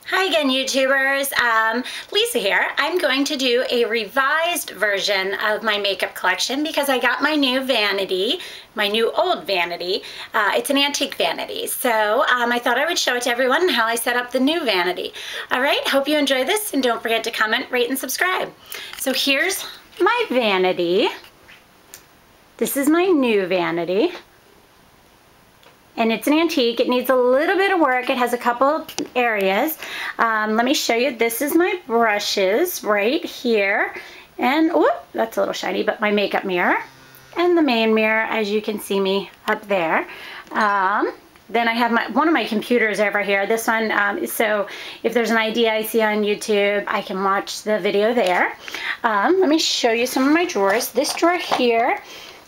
Hi again, YouTubers. Lisa here. I'm going to do a revised version of my makeup collection because I got my new vanity, my new old vanity. It's an antique vanity, so I thought I would show it to everyone how I set up the new vanity. All right, hope you enjoy this, and don't forget to comment, rate, and subscribe. So here's my vanity. This is my new vanity. And it's an antique. It needs a little bit of work. It has a couple areas. Let me show you. This is my brushes right here. And, whoop, that's a little shiny, but my makeup mirror. And the main mirror, as you can see me up there. Then I have one of my computers over here. This one, so if there's an idea I see on YouTube, I can watch the video there. Let me show you some of my drawers. This drawer here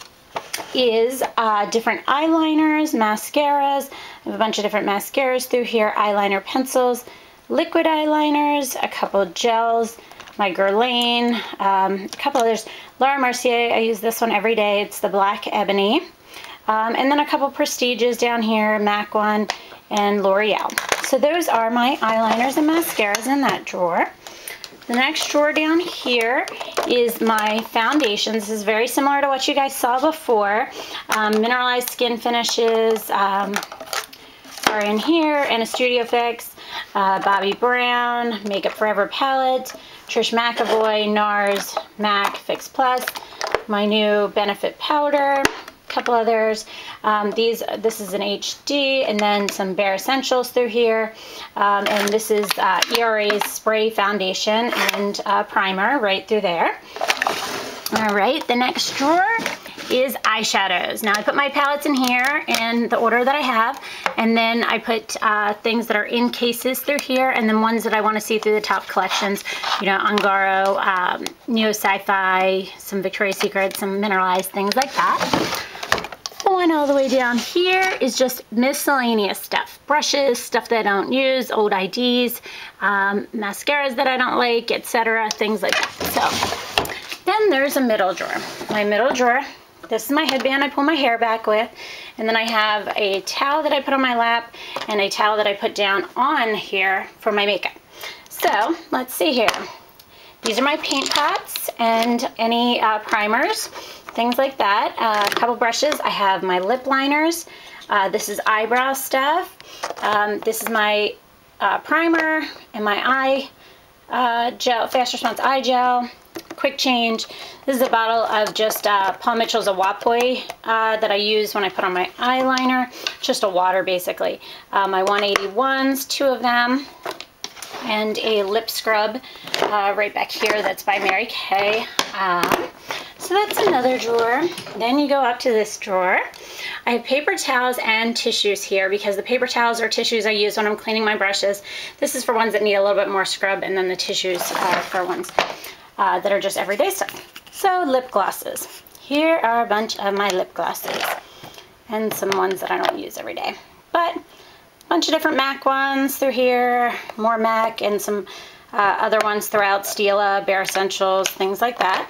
is different eyeliners, mascaras. I have a bunch of different mascaras through here, eyeliner pencils, liquid eyeliners, a couple gels, my Guerlain, a couple others. Laura Mercier, I use this one every day. It's the Black Ebony. And then a couple Prestiges down here, MAC one, and L'Oreal. So those are my eyeliners and mascaras in that drawer. The next drawer down here is my foundations. This is very similar to what you guys saw before. Mineralized Skin Finishes are in here, and a Studio Fix, Bobbi Brown, Makeup Forever palette, Trish McEvoy, NARS, MAC Fix Plus, my new Benefit powder, couple others. This is an HD, and then some Bare Essentials through here, and this is ERA's spray foundation and primer right through there. All right, the next drawer is eyeshadows. Now I put my palettes in here in the order that I have, and then I put things that are in cases through here, and then ones that I want to see through the top collections, you know, Ungaro, Neo Sci-Fi, some Victoria's Secret, some mineralized, things like that. One all the way down here is just miscellaneous stuff. Brushes, stuff that I don't use, old IDs, mascaras that I don't like, etc. Things like that. So then there's a middle drawer. My middle drawer, this is my headband I pull my hair back with, and then I have a towel that I put on my lap and a towel that I put down on here for my makeup. So let's see here. These are my paint pots and any primers, things like that. A couple brushes. I have my lip liners. This is eyebrow stuff. This is my primer and my eye gel, Fast Response eye gel. Quick change. This is a bottle of just Paul Mitchell's Awapoi that I use when I put on my eyeliner. Just a water, basically. My 181s, 2 of them. And a lip scrub right back here that's by Mary Kay. So that's another drawer. Then you go up to this drawer. I have paper towels and tissues here because the paper towels or tissues I use when I'm cleaning my brushes. This is for ones that need a little bit more scrub, and then the tissues are for ones that are just everyday stuff. So lip glosses. Here are a bunch of my lip glosses and some ones that I don't use every day. But bunch of different MAC ones through here, more MAC, and some other ones throughout, Stila, Bare Essentials, things like that.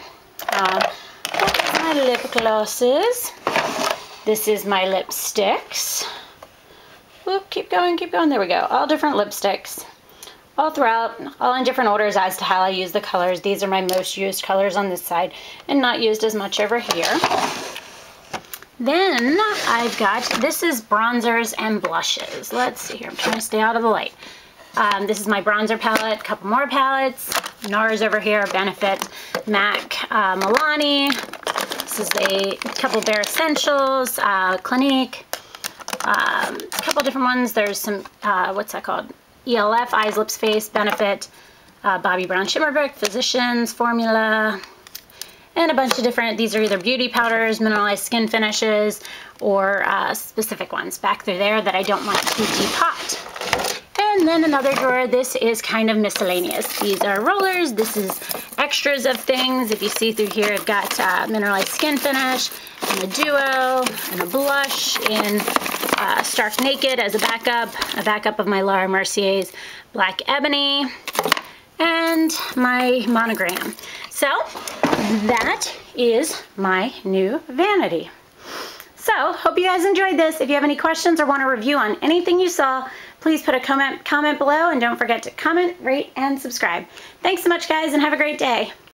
That's my lip glosses. This is my lipsticks. Whoop, keep going, there we go. All different lipsticks, all throughout, all in different orders as to how I use the colors. These are my most used colors on this side, and not used as much over here. Then I've got, this is bronzers and blushes. Let's see here, I'm trying to stay out of the light. This is my bronzer palette, a couple more palettes. NARS over here, Benefit, MAC, Milani. This is a couple Bare Essentials, Clinique. A couple different ones. There's some, what's that called? ELF, Eyes, Lips, Face, Benefit, Bobbi Brown Shimmer Brick, Physicians, Formula, and a bunch of different, these are either beauty powders, mineralized skin finishes, or specific ones back through there that I don't want to depot. And then another drawer, this is kind of miscellaneous. These are rollers, this is extras of things. If you see through here, I've got mineralized skin finish, and a duo, and a blush in Stark Naked as a backup of my Laura Mercier's Black Ebony, and my monogram. So that is my new vanity. So hope you guys enjoyed this. If you have any questions or want a review on anything you saw, please put a comment below, and don't forget to comment, rate, and subscribe. Thanks so much, guys, and have a great day.